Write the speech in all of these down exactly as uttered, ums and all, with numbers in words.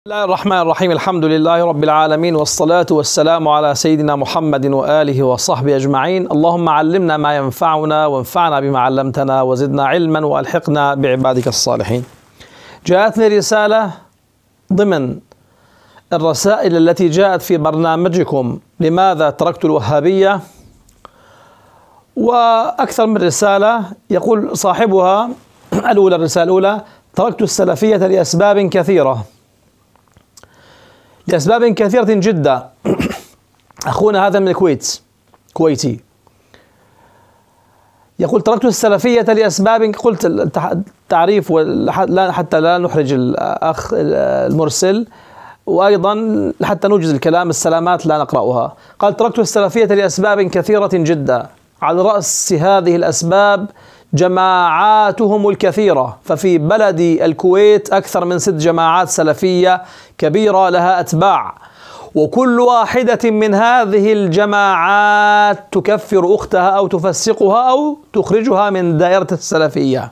بسم الله الرحمن الرحيم. الحمد لله رب العالمين، والصلاة والسلام على سيدنا محمد وآله وصحبه أجمعين. اللهم علمنا ما ينفعنا وانفعنا بما علمتنا وزدنا علما وألحقنا بعبادك الصالحين. جاءتني رسالة ضمن الرسائل التي جاءت في برنامجكم لماذا تركت الوهابية، وأكثر من رسالة يقول صاحبها الأولى الرسالة الأولى: تركت السلفية لأسباب كثيرة لأسباب كثيرة جدا. أخونا هذا من الكويت، كويتي، يقول: تركت السلفية لأسباب، قلت التعريف حتى لا نحرج الأخ المرسل، وأيضا حتى نوجز الكلام، السلامات لا نقرأها. قال: تركت السلفية لأسباب كثيرة جدا، على رأس هذه الأسباب جماعاتهم الكثيرة، ففي بلدي الكويت أكثر من ست جماعات سلفية كبيرة لها أتباع، وكل واحدة من هذه الجماعات تكفر أختها أو تفسقها أو تخرجها من دائرة السلفية.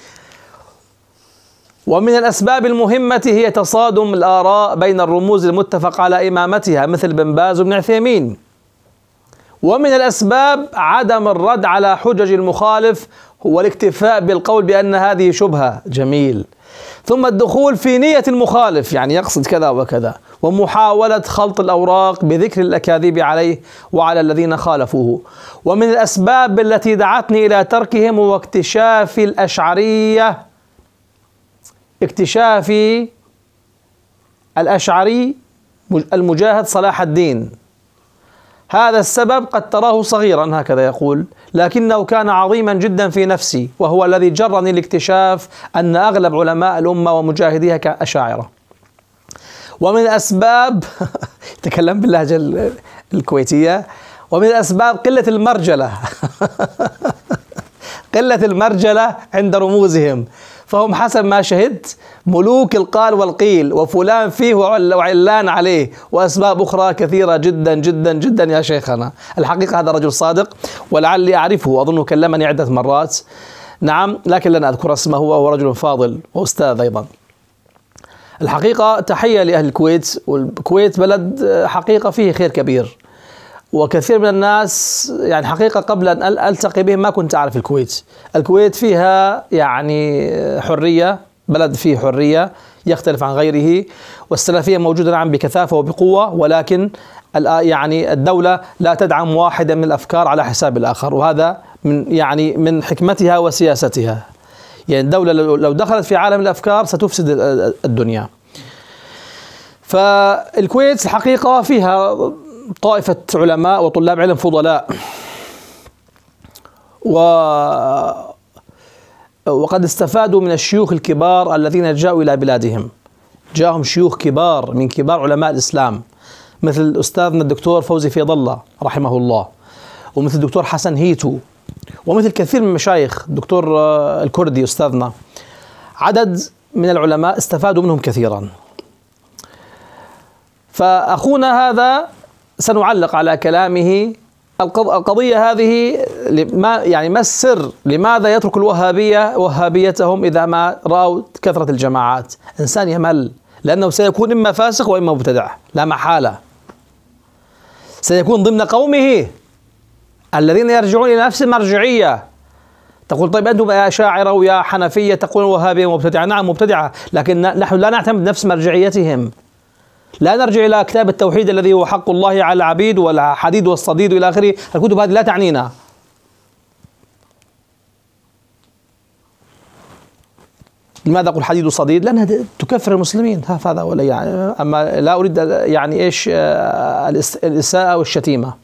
ومن الأسباب المهمة هي تصادم الآراء بين الرموز المتفق على إمامتها مثل بن باز وابن عثيمين. ومن الأسباب عدم الرد على حجج المخالف والاكتفاء بالقول بأن هذه شبهة. جميل. ثم الدخول في نية المخالف، يعني يقصد كذا وكذا، ومحاولة خلط الأوراق بذكر الأكاذيب عليه وعلى الذين خالفوه. ومن الأسباب التي دعتني إلى تركهم هو اكتشاف الأشعرية اكتشاف الأشعري المجاهد صلاح الدين. هذا السبب قد تراه صغيرا، هكذا يقول، لكنه كان عظيما جدا في نفسي، وهو الذي جرني لاكتشاف أن أغلب علماء الأمة ومجاهديها كأشاعرة. ومن الأسباب تكلم باللهجة الكويتية: ومن الأسباب قلة المرجلة قلة المرجلة عند رموزهم، فهم حسب ما شهدت ملوك القال والقيل، وفلان فيه وعلان عليه، وأسباب أخرى كثيرة جدا جدا جدا يا شيخنا. الحقيقة هذا رجل صادق، ولعلي أعرفه، وأظنه كلمني عدة مرات، نعم، لكن لن أذكر اسمه، وهو رجل فاضل وأستاذ أيضا. الحقيقة تحية لأهل الكويت، والكويت بلد حقيقة فيه خير كبير، وكثير من الناس يعني حقيقة قبل أن ألتقي بهم ما كنت أعرف الكويت. الكويت فيها يعني حرية، بلد فيه حرية يختلف عن غيره، والسلفية موجودة نعم بكثافة وبقوة، ولكن يعني الدولة لا تدعم واحدة من الأفكار على حساب الآخر، وهذا من يعني من حكمتها وسياستها. يعني الدولة لو دخلت في عالم الأفكار ستفسد الدنيا. فالكويت الحقيقة فيها طائفة علماء وطلاب علم فضلاء، و وقد استفادوا من الشيوخ الكبار الذين جاءوا إلى بلادهم. جاءهم شيوخ كبار من كبار علماء الإسلام، مثل أستاذنا الدكتور فوزي فيض الله رحمه الله، ومثل الدكتور حسن هيتو، ومثل كثير من المشايخ، الدكتور الكردي أستاذنا. عدد من العلماء استفادوا منهم كثيرا. فأخونا هذا سنعلق على كلامه. القضية هذه ما يعني ما السر لماذا يترك الوهابية وهابيتهم إذا ما رأوا كثرة الجماعات؟ إنسان يمل، لأنه سيكون إما فاسق وإما مبتدع، لا محالة. سيكون ضمن قومه الذين يرجعون إلى نفس المرجعية. تقول: طيب أنتم يا أشاعرة ويا حنفية تقولون وهابية ومبتدعة. نعم مبتدعة، لكن نحن لا نعتمد نفس مرجعيتهم. لا نرجع إلى كتاب التوحيد الذي هو حق الله على العبيد والحديد والصديد إلى آخره. الكتب هذه لا تعنينا. لماذا أقول حديد وصديد؟ لأنها تكفر المسلمين، هذا ولا يعني. أما لا أريد يعني إيش الإساءة والشتيمة.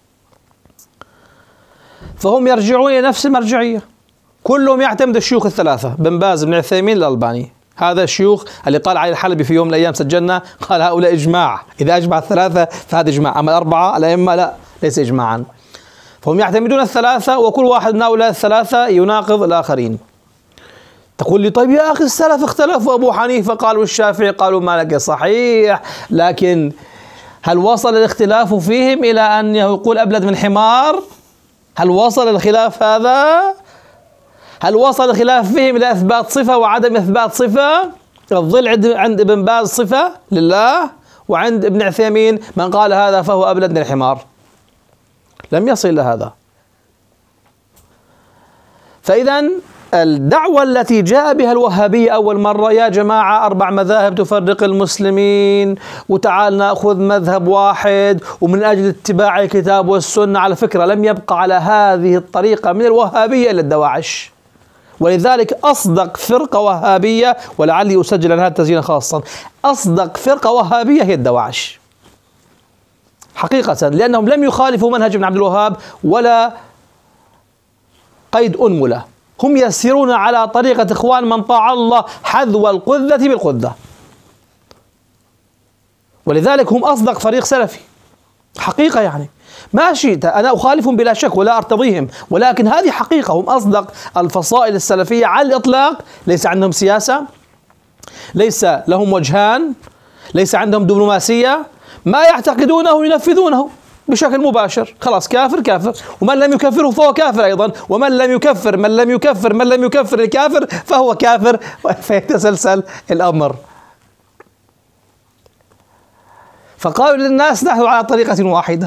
فهم يرجعون إلى نفس المرجعية، كلهم يعتمد الشيوخ الثلاثة: بن باز، بن عثيمين، الألباني. هذا الشيوخ اللي قال علي الحلبي في يوم من الأيام سجلنا، قال هؤلاء إجماع، إذا أجمع الثلاثة فهذا إجماع، أما الأربعة الأئمة لا، ليس إجماعا. فهم يعتمدون الثلاثة، وكل واحد من هؤلاء الثلاثة يناقض الآخرين. تقول لي: طيب يا أخي السلف اختلفوا، أبو حنيفة قالوا الشافعي قالوا مالك. صحيح، لكن هل وصل الاختلاف فيهم إلى أن يقول أبلد من حمار؟ هل وصل الخلاف هذا؟ هل وصل الخلاف فيهم إلى إثبات صفة وعدم إثبات صفة؟ الظل عند عند ابن باز صفة لله، وعند ابن عثيمين من قال هذا فهو أبلد من الحمار. لم يصل إلى هذا. فإذا الدعوة التي جاء بها الوهابية أول مرة، يا جماعة أربع مذاهب تفرق المسلمين وتعال نأخذ مذهب واحد ومن أجل اتباع الكتاب والسنة، على فكرة لم يبقى على هذه الطريقة من الوهابية إلا الدواعش. ولذلك أصدق فرقة وهابية، ولعلي أسجل عن هذا التسجيل خاصا، أصدق فرقة وهابية هي الدواعش حقيقة، لأنهم لم يخالفوا منهج ابن عبد الوهاب ولا قيد أنملة، هم يسيرون على طريقة إخوان من طاع الله حذو القذة بالقذة. ولذلك هم أصدق فريق سلفي حقيقة. يعني ماشي، أنا أخالفهم بلا شك ولا أرتضيهم، ولكن هذه حقيقة، هم أصدق الفصائل السلفية على الإطلاق. ليس عندهم سياسة، ليس لهم وجهان، ليس عندهم دبلوماسية، ما يعتقدونه ينفذونه بشكل مباشر. خلاص كافر كافر، ومن لم يكفره فهو كافر أيضا، ومن لم يكفر من لم يكفر من لم يكفر الكافر فهو كافر، فيتسلسل الأمر. فقالوا للناس نحن على طريقة واحدة،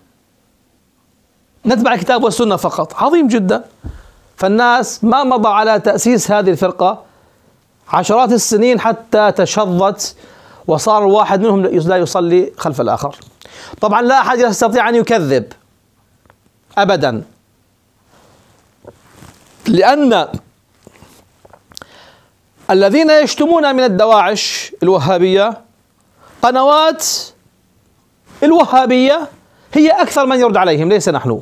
نتبع الكتاب والسنة فقط. عظيم جدا. فالناس ما مضى على تأسيس هذه الفرقة عشرات السنين حتى تشظت وصار الواحد منهم لا يصلي خلف الآخر. طبعا لا أحد يستطيع أن يكذب أبدا، لأن الذين يشتمون من الدواعش الوهابية قنوات الوهابية هي أكثر من يرد عليهم، ليس نحن.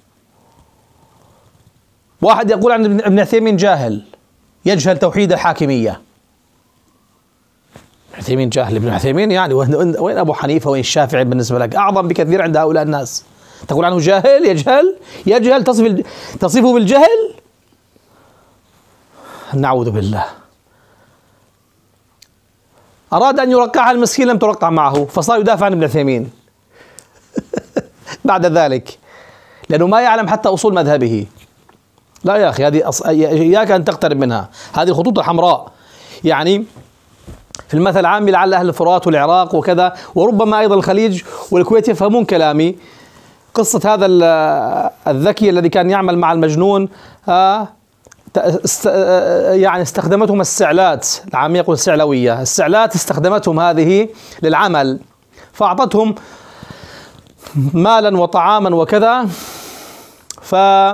واحد يقول عن ابن عثيمين جاهل، يجهل توحيد الحاكمية. ابن عثيمين جاهل، ابن عثيمين يعني وين أبو حنيفة وين الشافعي بالنسبة لك؟ أعظم بكثير عند هؤلاء الناس. تقول عنه جاهل، يجهل يجهل تصف تصفه بالجهل؟ نعوذ بالله. أراد أن يرقعها المسكين لم ترقع معه، فصار يدافع عن ابن عثيمين بعد ذلك، لأنه ما يعلم حتى أصول مذهبه. لا يا أخي، هذه أص... إياك أن تقترب منها، هذه الخطوط الحمراء. يعني في المثل العامي لعل أهل الفرات والعراق وكذا وربما أيضا الخليج والكويت يفهمون كلامي. قصة هذا الذكي الذي كان يعمل مع المجنون، است... يعني استخدمتهم السعلات، العامية يقول السعلوية، السعلات استخدمتهم هذه للعمل، فأعطتهم مالا وطعاما وكذا. ف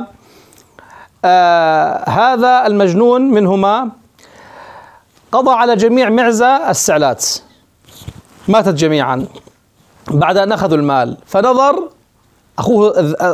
آه هذا المجنون منهما قضى على جميع معزة السعلات، ماتت جميعا بعد أن أخذوا المال. فنظر أخوه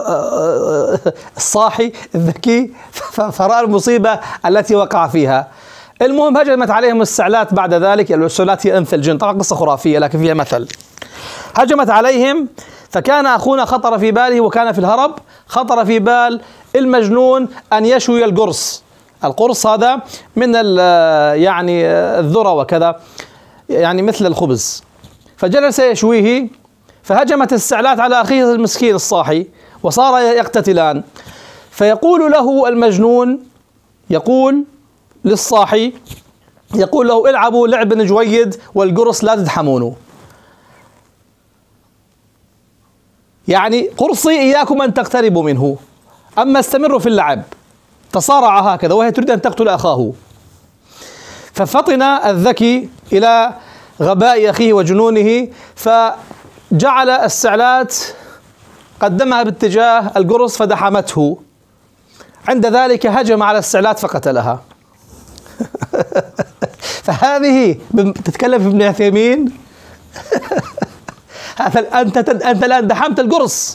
الصاحي الذكي فرأى المصيبة التي وقع فيها. المهم هجمت عليهم السعلات بعد ذلك. السعلات هي أنثى الجن، طبعا قصة خرافية لكن فيها مثل. هجمت عليهم، فكان أخونا خطر في باله وكان في الهرب، خطر في بال المجنون أن يشوي القرص. القرص هذا من يعني الذرة وكذا، يعني مثل الخبز. فجلس يشويه، فهجمت السعلات على أخيه المسكين الصاحي وصار يقتتلان. فيقول له المجنون، يقول للصاحي، يقول له العبوا لعب جويد والقرص لا تدحمونه. يعني قرصي إياكم أن تقتربوا منه، أما استمروا في اللعب. تصارع هكذا وهي تريد أن تقتل أخاه. ففطن الذكي إلى غباء أخيه وجنونه، فجعل السعلات قدمها باتجاه القرص فدحمته. عند ذلك هجم على السعلات فقتلها. فهذه تتكلم في ابن عثيمين. أنت أنت الآن دحمت القرص.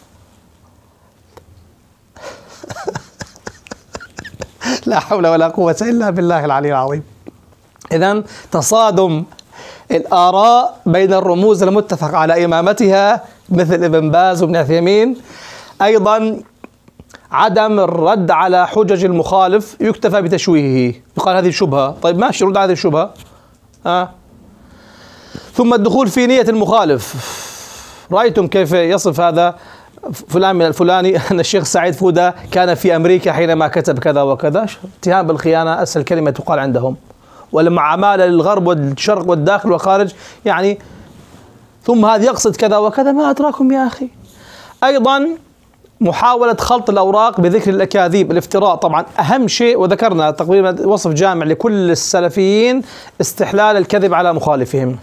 لا حول ولا قوة إلا بالله العلي العظيم. إذن تصادم الآراء بين الرموز المتفق على إمامتها مثل ابن باز وابن عثيمين، أيضا عدم الرد على حجج المخالف، يكتفى بتشويهه، يقال هذه شبهة. طيب ماشي، رد على هذه الشبهة. آه. ثم الدخول في نية المخالف. رأيتم كيف يصف هذا فلان من الفلاني أن الشيخ سعيد فودة كان في أمريكا حينما كتب كذا وكذا. اتهام بالخيانة أسهل كلمة تقال عندهم، والمعاملة للغرب والشرق والداخل والخارج يعني، ثم هذا يقصد كذا وكذا، ما أدراكم يا أخي. أيضا محاولة خلط الأوراق بذكر الأكاذيب، الافتراء، طبعا أهم شيء، وذكرنا تقريبا وصف جامع لكل السلفيين استحلال الكذب على مخالفهم.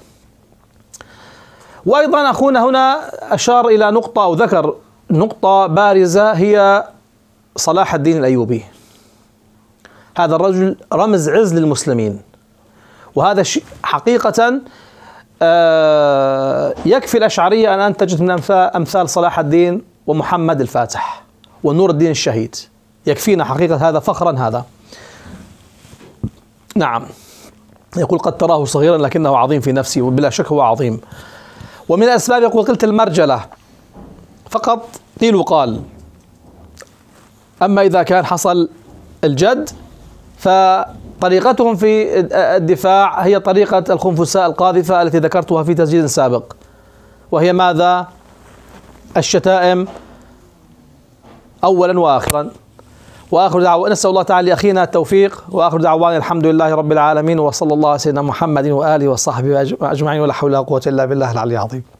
وأيضا أخونا هنا أشار إلى نقطة أو ذكر نقطة بارزة، هي صلاح الدين الأيوبي. هذا الرجل رمز عز للمسلمين، وهذا حقيقة يكفي الأشعرية أن أنتجت من أمثال صلاح الدين ومحمد الفاتح ونور الدين الشهيد، يكفينا حقيقة هذا فخرا. هذا نعم، يقول قد تراه صغيرا لكنه عظيم في نفسه، وبلا شك هو عظيم. ومن الأسباب يقول قلت المرجلة فقط قيل وقال، أما إذا كان حصل الجد فطريقتهم في الدفاع هي طريقة الخنفساء القاذفة التي ذكرتها في تسجيل سابق، وهي ماذا؟ الشتائم أولا وآخرا. وآخر دعوة نسأل الله تعالى لأخينا التوفيق، وآخر دعوانا الحمد لله رب العالمين، وصلى الله على سيدنا محمد وآله وصحبه أجمعين، ولا حول ولا قوة إلا بالله العلي العظيم.